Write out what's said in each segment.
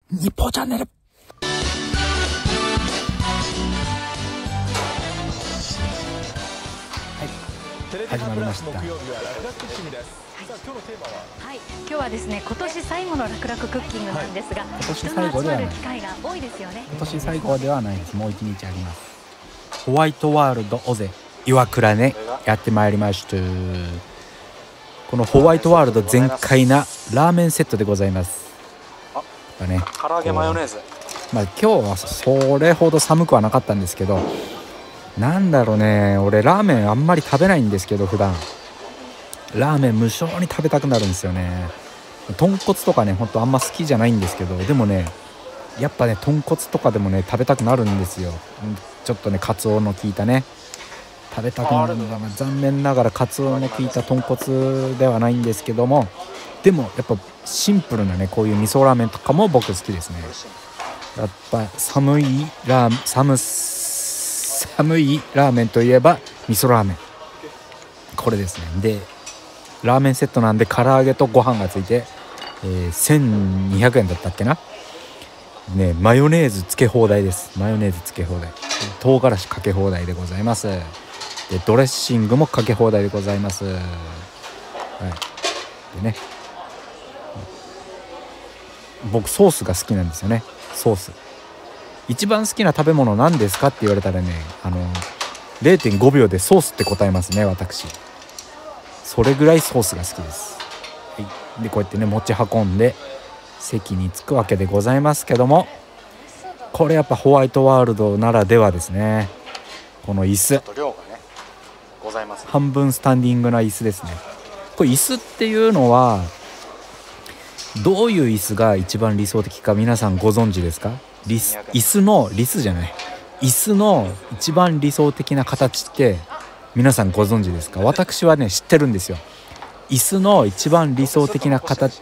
日報チャンネル。始まりました。 はい、今日はですね、今年最後の楽々クッキングなんですが、 今年最後ではない。 人の集まる機会が多いですよね。 今年最後ではないです。もう一日あります。ホワイトワールド尾瀬岩倉ね、やってまいりました。このホワイトワールド全開なラーメンセットでございます。ね、 唐揚げマヨネーズ。 まあ今日はそれほど寒くはなかったんですけど、なんだろうね、俺ラーメンあんまり食べないんですけど、普段ラーメン無性に食べたくなるんですよね。豚骨とかね、ほんとあんま好きじゃないんですけど、でもね、やっぱね、豚骨とかでもね食べたくなるんですよ。ちょっとね、カツオの効いたね、食べたくなるんだ。残念ながらカツオの効いた豚骨ではないんですけども、でもやっぱシンプルなね、こういう味噌ラーメンとかも僕好きですね。やっぱ寒いラーメンといえば味噌ラーメン、これですね。でラーメンセットなんで唐揚げとご飯がついて、1200円だったっけなね。マヨネーズつけ放題です。マヨネーズつけ放題、唐辛子かけ放題でございます。でドレッシングもかけ放題でございます。はい。でね、僕ソースが好きなんですよね。ソース一番好きな食べ物何ですかって言われたらね、0.5 秒でソースって答えますね、私。それぐらいソースが好きです。はい、でこうやってね持ち運んで席に着くわけでございますけども、これやっぱホワイトワールドならではですね。この椅子、半分スタンディングな椅子ですね。これ椅子っていうのはどういう椅子が一番理想的か皆さんご存知ですか？椅子の一番理想的な形って皆さんご存知ですか？私はね知ってるんですよ。椅子の一番理想的な形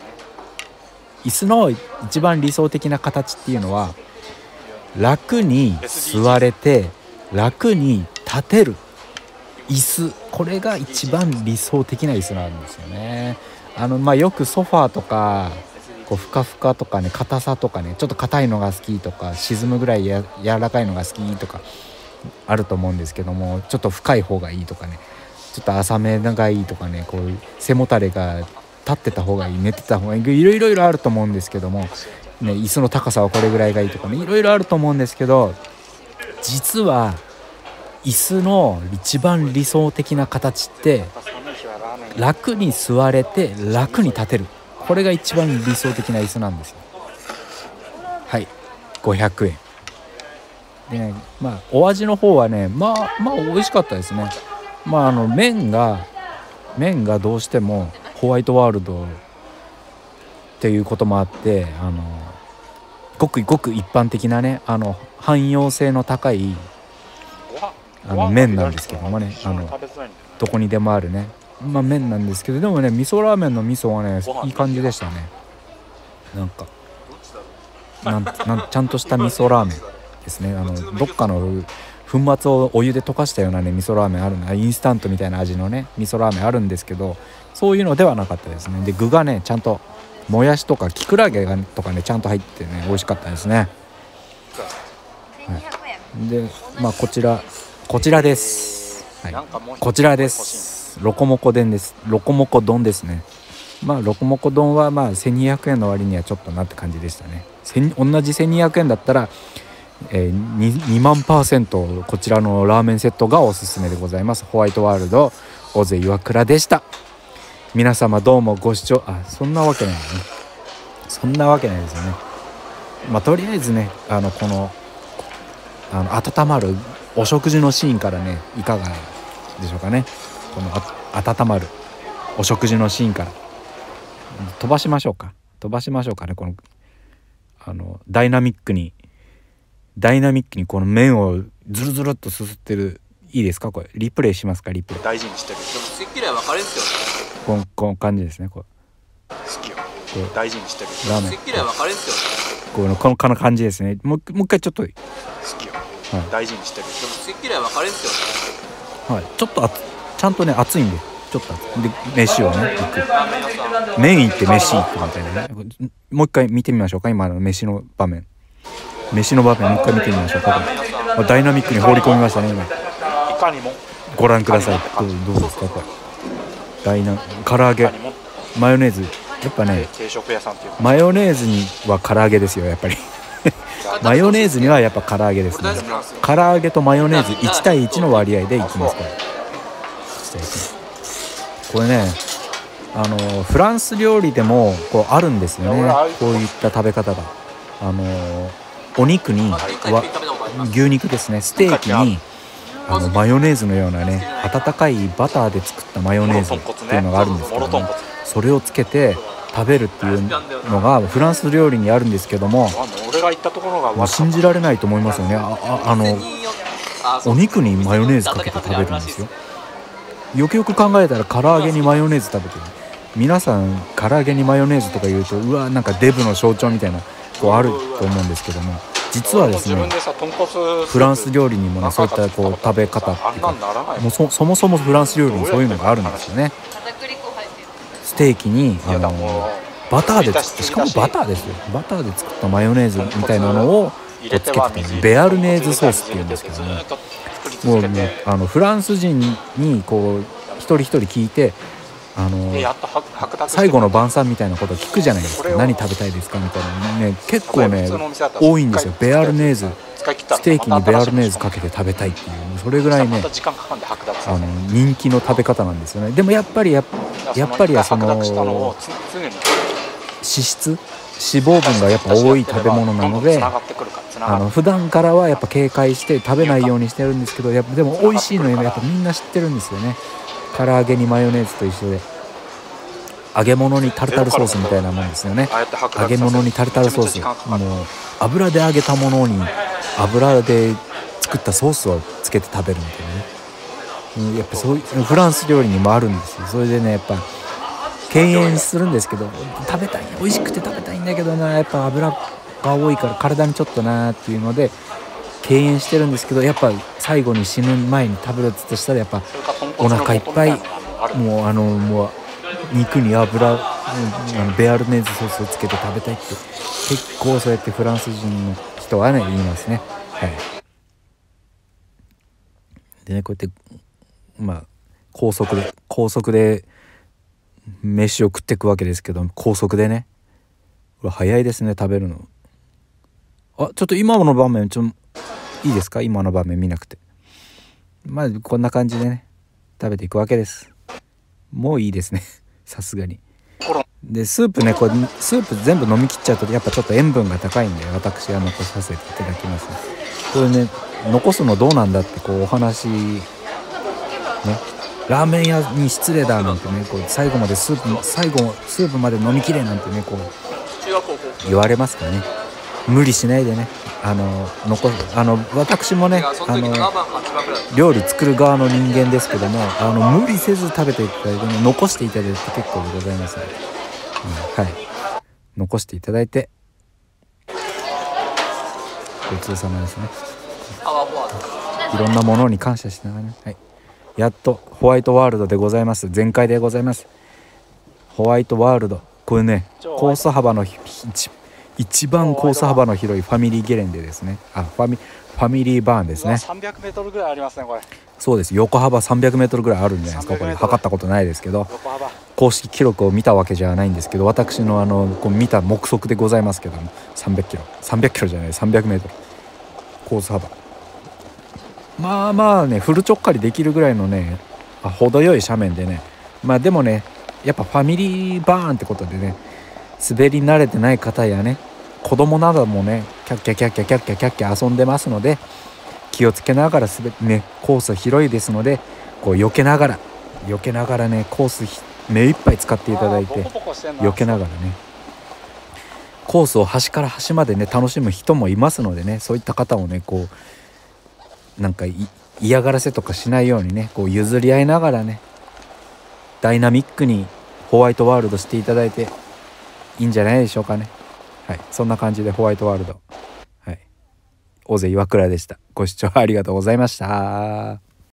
っていうのは、楽に座れて楽に立てる椅子、これが一番理想的な椅子なんですよね。よくソファーとかこうふかふかとかね、硬さとかね、ちょっと硬いのが好きとか、沈むぐらい柔らかいのが好きとかあると思うんですけども、ちょっと深い方がいいとかね、ちょっと浅めがいいとかね、こういう背もたれが立ってた方がいい、寝てた方がいい、いろいろあると思うんですけども、ね、椅子の高さはこれぐらいがいいとかね、いろいろあると思うんですけど、実は椅子の一番理想的な形って楽に座れて楽に立てる、これが一番理想的な椅子なんですよ。はい、500円でね、お味の方はね、美味しかったですね。麺がどうしてもホワイトワールドっていうこともあって、ごく一般的なね、汎用性の高い麺なんですけどもね、どこにでもあるね、麺なんですけど、でもね、味噌ラーメンの味噌はねいい感じでしたね。ちゃんとした味噌ラーメンですね。どっかの粉末をお湯で溶かしたようなね味噌ラーメンあるな、インスタントみたいな味のね味噌ラーメンあるんですけど、そういうのではなかったですね。で具がねちゃんともやしとかきくらげとかねちゃんと入ってね美味しかったですね。はい、でこちらです。はい、こちらです。ロコモコ丼です。ロコモコ丼ですね。ロコモコ丼は1200円の割にはちょっとなって感じでしたね。同じ1200円だったら、2万%こちらのラーメンセットがおすすめでございます。ホワイトワールド尾瀬岩倉でした。皆様どうもご視聴、そんなわけないですよね。とりあえずね、この温まるお食事のシーンからね、いかがでしょうかね。この温まるお食事のシーンから飛ばしましょうかね。このダイナミックにこの麺をズルズルっとすすってる、いいですか？これリプレイしますか？リプレイ大事にしてる。でも好き嫌い分かれんすよ。 この感じですね。これ好きよ。大事にしてる。 ラーメン好き嫌い分かれんすよ。 この感じですね。もう一回ちょっと好きよ。大事にしてる。でも好き嫌い分かれんすよ。 はい、ちょっとちゃんとね熱いんでちょっとで飯をね行く、麺行って飯行くみたいなね。もう一回見てみましょうか、今の飯の場面もう一回見てみましょうか。ダイナミックに放り込みましたね今。 いかにもご覧ください。どうですかこれ。唐揚げ、マヨネーズ、やっぱね定食屋さんっていうマヨネーズには唐揚げですよやっぱりマヨネーズにはやっぱ唐揚げですね。唐揚げとマヨネーズ1対1の割合でいきます。これねフランス料理でもこうあるんですよね、こういった食べ方が。お肉に牛肉ですね、ステーキにマヨネーズのようなね温かいバターで作ったマヨネーズっていうのがあるんですけども、それをつけて食べるっていうのがフランス料理にあるんですけども、もう信じられないと思いますよね。お肉にマヨネーズかけて食べるんですよ。よくよく考えたら唐揚げにマヨネーズ食べてる。皆さん唐揚げにマヨネーズとか言うとうわなんかデブの象徴みたいなこうあると思うんですけども、実はですねフランス料理にもねそういったこう食べ方っていうか、もうそもそもフランス料理にそういうのがあるんですよね。ステーキにバターで作って、しかもバターですよ、バターで作ったマヨネーズみたいなのをつけてたベアルネーズソースっていうんですけども、もうフランス人にこう一人一人聞いて最後の晩餐みたいなことを聞くじゃないですか。何食べたいですかみたいなね、結構ね多いんですよ。ベアルネーズ、ステーキにベアルネーズかけて食べたいっていう、それぐらいね人気の食べ方なんですよね。でもやっぱりはその脂質脂肪分がやっぱ多い食べ物なので普段からはやっぱ警戒して食べないようにしてるんですけど、やっぱでも美味しいのやっぱみんな知ってるんですよね。唐揚げにマヨネーズと一緒で揚げ物にタルタルソースみたいなもんですよね。揚げ物にタルタルソース、もう油で揚げたものに油で作ったソースをつけて食べるみたいなね、やっぱそういうフランス料理にもあるんですよ。それでねやっぱ敬遠するんですけど、食べたい美味しくて食べたいんだけどな、やっぱ油が多いから体にちょっとなっていうので敬遠してるんですけど、やっぱ最後に死ぬ前に食べるとしたらやっぱお腹いっぱいもう肉に油ベアルネーズソースをつけて食べたいって結構そうやってフランス人の人はね言いますね。はい。でねこうやって高速で飯を食っていくわけですけど、高速でねこれ早いですね食べるの。ちょっと今の場面いいですか、今の場面見なくてこんな感じでね食べていくわけです。もういいですねさすがに。でスープねスープ全部飲み切っちゃうとやっぱちょっと塩分が高いんで私は残させていただきます。これね残すのどうなんだってこうお話ね、ラーメン屋に失礼だなんてねこう最後スープまで飲みきれなんてねこう言われますからね。無理しないでね私もね料理作る側の人間ですけども無理せず食べていただいて、ね、残していただいて結構でございますので、はい、残していただいてごちそうさまですね。いろんなものに感謝しながらね、はい、やっとホワイトワールドでございます。全開でございます。ホワイトワールド、これねコース幅の一番コース幅の広いファミリーゲレンデですね。ファミリーバーンですね。 300メートルぐらいありますねこれ。 そうです。横幅300メートルぐらいあるんじゃないですか。これ測ったことないですけど公式記録を見たわけじゃないんですけど、私のこう見た目測でございますけども300キロじゃない300メートルコース幅、ねフルちょっかりできるぐらいのね程よい斜面でね、でもねやっぱファミリーバーンってことでね滑り慣れてない方やね子供などもねキャッキャ遊んでますので気をつけながらねコース広いですのでこう避けながらねコース目いっぱい使っていただいて避けながらねコースを端から端までね楽しむ人もいますのでね、そういった方をねこうなんか嫌がらせとかしないようにねこう譲り合いながらねダイナミックにホワイトワールドしていただいていいんじゃないでしょうかね。はい、そんな感じでホワイトワールド、はい、尾瀬岩倉でした。ご視聴ありがとうございました。